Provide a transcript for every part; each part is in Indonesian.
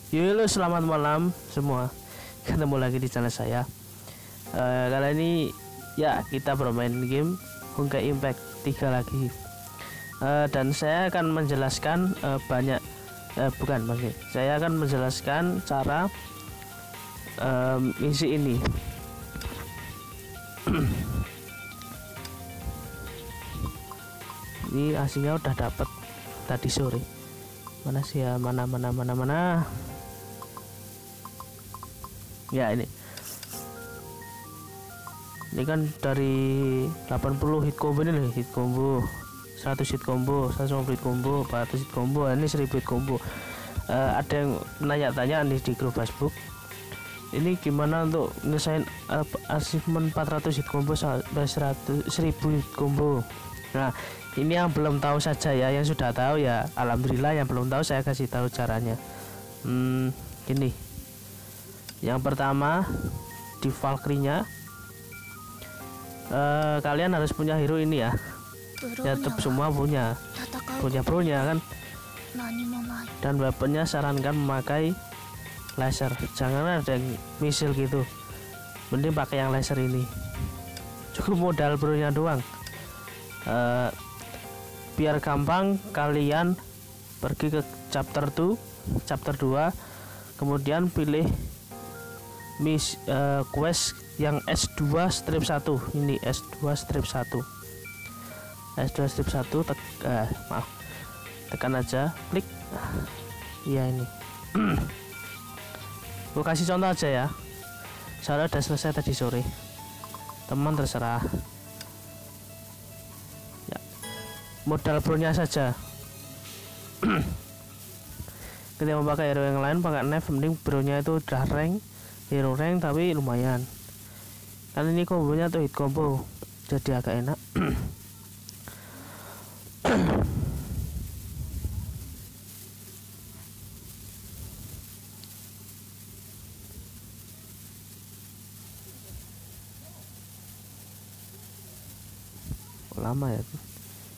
Halo, selamat malam semua. Ketemu lagi di channel saya. Kali ini ya kita bermain game Honkai Impact 3 lagi. Dan saya akan menjelaskan saya akan menjelaskan cara misi ini. Ini aslinya udah dapat tadi sore. Mana sih ya? Mana. Ya, ini kan dari 80 hit combo ini, hit combo 100 hit combo, 150 hit combo, 400 hit combo, ini 1000 hit combo. Ada yang menanya-tanya nih di grup Facebook, ini gimana untuk nyesain achievement 400 hit combo sampai 1000 hit combo. Nah, ini yang belum tahu saja ya, yang sudah tahu ya alhamdulillah, yang belum tahu saya kasih tahu caranya. Gini, yang pertama di Valkyrie-nya kalian harus punya hero ini ya. Ya tetap semua punya pro-nya kan. Dan weaponnya sarankan memakai laser, jangan ada yang misil gitu, mending pakai yang laser ini. Cukup modal pro-nya doang. Biar gampang kalian pergi ke chapter 2, kemudian pilih quest yang S2 strip 1. Ini S2 strip 1 tekan aja, klik ya ini. Gue kasih contoh aja ya, saya udah selesai tadi sore, teman terserah ya, modal pro-nya saja. Ketika memakai hero yang lain pakai knife, mending pro-nya itu udah hero rank tapi lumayan kan. Ini kombonya tuh hit combo, jadi agak enak. Lama ya tuh.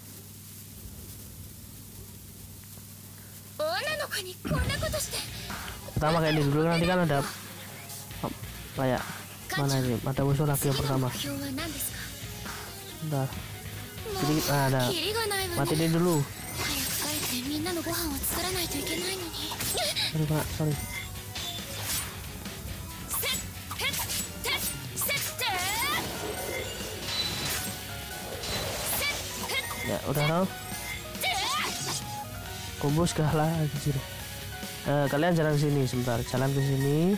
Pertama kayak ini dulu, nanti kan ada kayak mana ini, ada musuh lagi yang pertama. Bentar, jadi ada mati ini dulu. Sorry. Ya udah tahu combo segala gitu. Kalian jalan ke sini sebentar, jalan ke sini,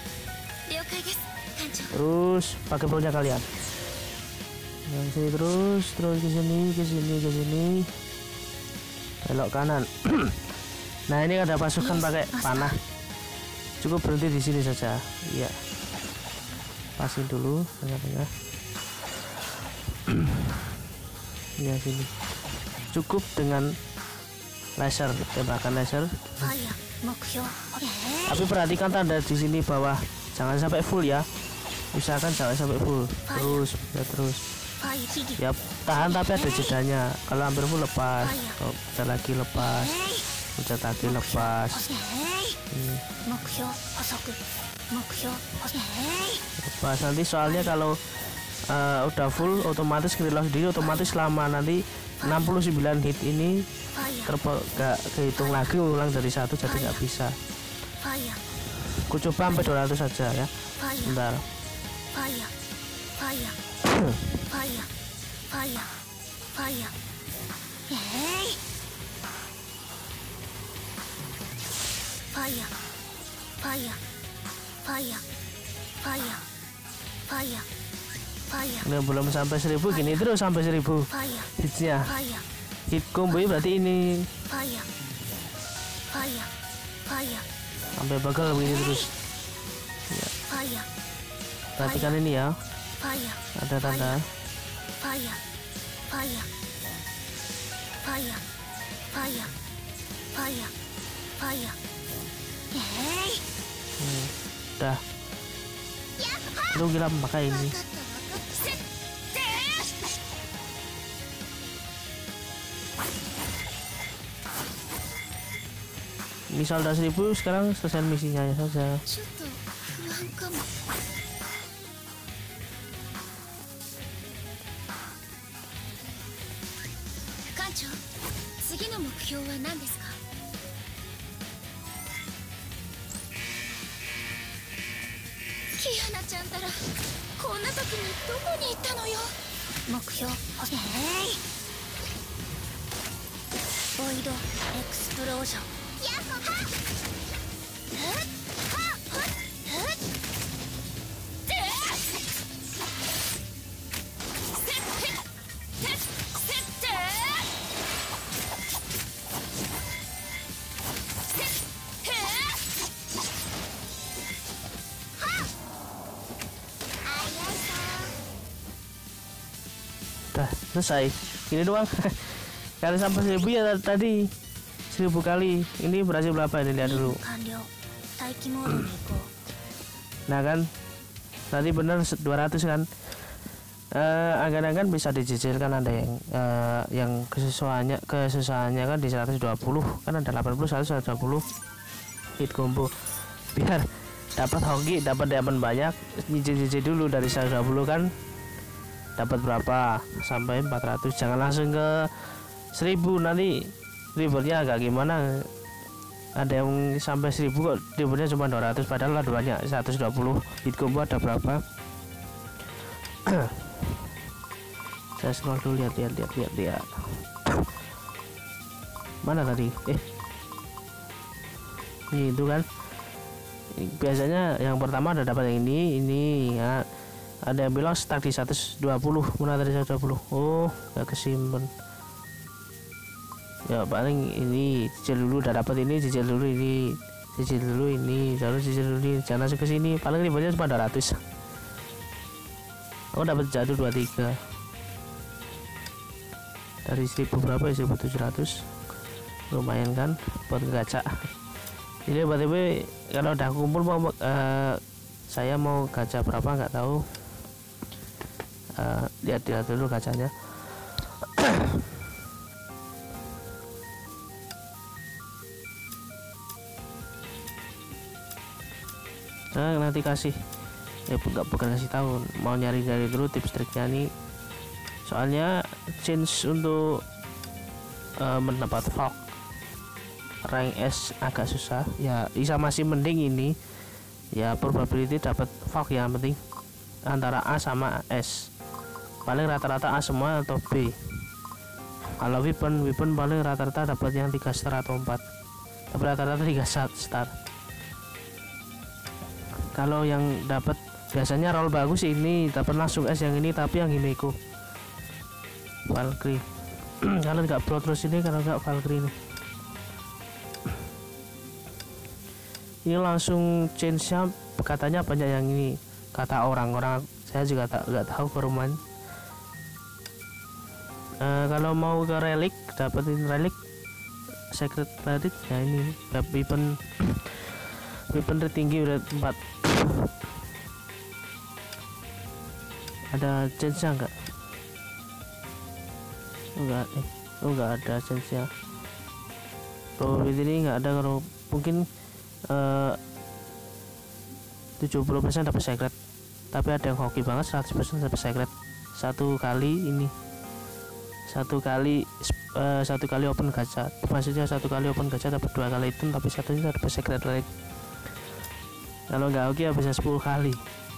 terus pakai pro-nya kalian. Yang sini terus ke sini, belok kanan. Nah, ini ada pasukan pakai panah. Cukup berhenti di sini saja. Iya. Pasin dulu tengah-tengah. Ya sini. Cukup dengan laser, tembakan laser. Tapi perhatikan tanda di sini bawah, jangan sampai full ya. Usahakan jangan sampai full. Terus. Ya, tahan tapi ada jedanya. Kalau hampir full lepas. Bentar lagi lepas. Lepas nanti, soalnya kalau udah full otomatis reload sendiri, otomatis lama. Nanti 69 hit ini gak kehitung lagi, ulang dari 1, jadi gak bisa. Aku coba sampai 200 saja ya. Bentar. Ini belum sampai 1000, gini terus sampai 1000 hitsnya. Hit combo berarti ini sampai bakal begini terus ya. Perhatikan ini ya, ada tanda udah. Lu gila pakai ini. Ini saldo 1000, sekarang selesai misinya ya saja. ちょっと不安かも。艦長、次の目標は何ですか？キアナちゃんたらこんな時にどこに行ったのよ。目標ボイドエクスプロージョン。やっほはっ Udah selesai. Ini doang. Kali sampai 1000 ya tadi. 1000 kali. Ini berhasil berapa ini, lihat dulu. Nah kan, tadi bener 200 kan. Anggan-anggan bisa dicicilkan, ada yang kesesuaiannya kan di 120 kan, ada 80 120 hit combo. Biar dapat hoki, dapat diamond banyak, nyicil dulu dari 120 kan. Dapat berapa sampai 400, jangan langsung ke 1000, nanti rewardnya agak gimana. Ada yang sampai 1000 kok rewardnya cuma 200, padahal ada banyak 120 hit combo. Ada berapa? Saya scroll dulu, lihat. Mana tadi? Ini itu kan. Biasanya yang pertama ada dapat yang ini ya. Ada yang bilang start di 120, mana tadi 120? Oh, gak kesimpan. Ya paling ini cicil dulu, udah dapat ini, cicil dulu ini, terus cicil dulu ini, jangan langsung ke sini. Paling ribetnya cuma 200. Oh, dapat jatuh 23. Dari 1000 berapa ya? 1700. Lumayan kan buat gacha. Ini BTW kalau udah kumpul mau saya mau gacha berapa nggak tahu. Lihat dulu gacanya. Nah, nanti kasih bukan kasih tahu, mau nyari dulu tips triknya nih. Soalnya change untuk mendapat Valk rank S agak susah ya. Isa masih mending ini ya, probability dapat Valk yang penting antara A sama S. Paling rata-rata A semua atau B. Kalau weapon paling rata-rata dapat yang 3 star atau 4, tapi rata-rata 3 star. Kalau yang dapat biasanya roll bagus ini dapat langsung S yang ini, tapi yang Himeko Valkyrie. Kalau nggak pro terus ini, kalau nggak Valkyrie nih. Ini langsung change-nya katanya banyak yang ini, kata orang-orang, saya juga nggak tahu ke rumah. Kalau mau ke relik, dapetin relik secret relic ya, ini weapon tertinggi udah 4. Ada chance-nya enggak? Enggak ada chance-nya. Probability ini enggak ada. Kalau mungkin 70% dapat secret, tapi ada yang hoki banget 100% dapat secret. Satu kali open gacha, maksudnya satu kali open gacha dapat 2 kali item, tapi satunya dapat secret relic. Kalau nggak oke ya bisa 10 kali.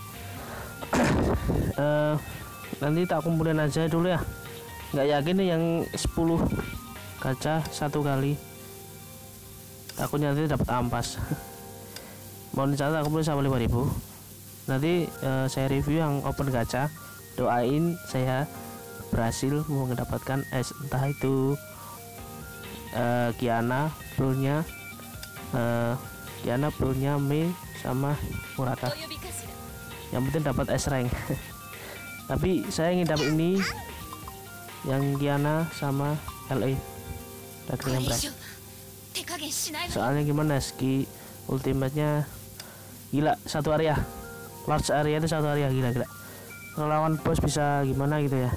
Nanti tak kumpulin aja dulu ya, nggak yakin nih yang 10 gacha satu kali, takutnya nanti dapat ampas. Mau dicatat aku kumpulin sampai 5000. Nanti saya review yang open gacha, doain saya berhasil mau mendapatkan S, entah itu Kiana pro-nya Mei sama Murata. Yang penting dapat S rank. Tapi saya ingin dapat ini yang Kiana sama LA daging yang berat. Soalnya gimana, ski ultimate-nya gila, satu area, large area itu satu area, gila. Kalau lawan bos bisa gimana gitu ya.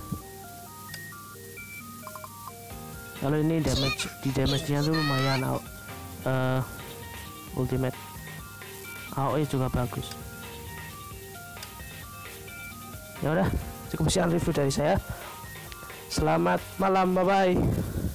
Kalau ini damage nya tuh lumayan Ultimate. AOE juga bagus. Ya udah, cukup sekian review dari saya. Selamat malam, bye bye.